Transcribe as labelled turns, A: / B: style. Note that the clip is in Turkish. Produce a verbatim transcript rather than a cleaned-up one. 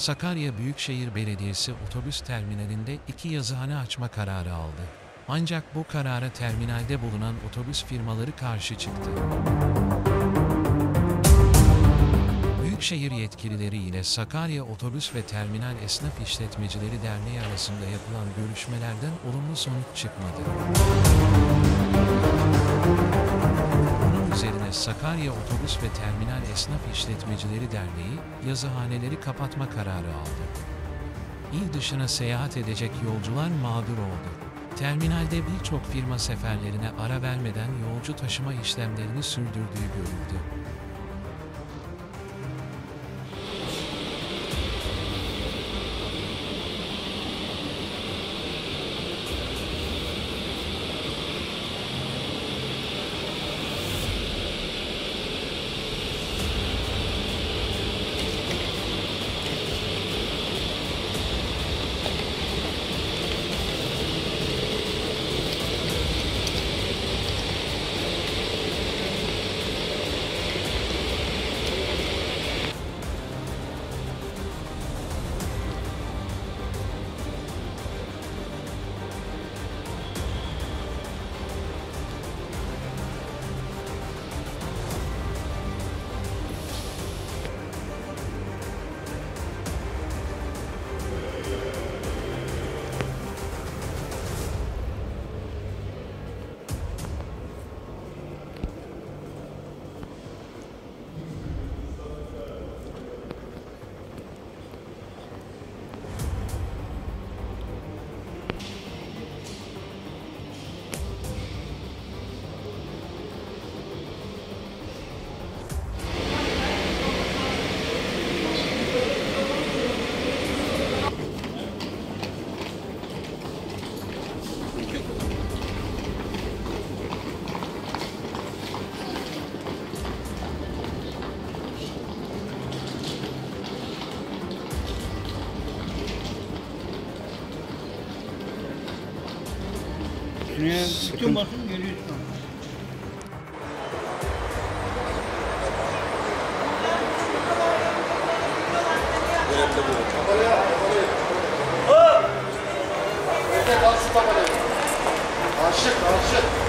A: Sakarya Büyükşehir Belediyesi otobüs terminalinde iki yazıhane açma kararı aldı. Ancak bu karara terminalde bulunan otobüs firmaları karşı çıktı. Büyükşehir yetkilileri ile Sakarya Otobüs ve Terminal Esnaf İşletmecileri Derneği arasında yapılan görüşmelerden olumlu sonuç çıkmadı. Bunun üzerine Sakarya Otobüs ve Terminal Esnaf İşletmecileri Derneği, yazıhaneleri kapatma kararı aldı. İl dışına seyahat edecek yolcular mağdur oldu. Terminalde birçok firma seferlerine ara vermeden yolcu taşıma işlemlerini sürdürdüğü görüldü.
B: Şuraya bütün basın geliyor şu an.
C: Aşık, aşık.